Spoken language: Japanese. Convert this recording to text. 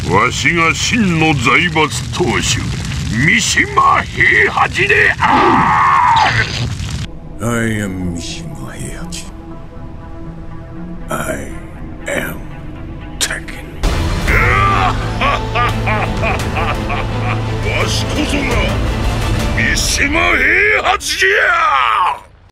わしが真の財閥当主三島平八である。 I am 三島平八。 I am Tekken。 わしこそが三島平八じゃ。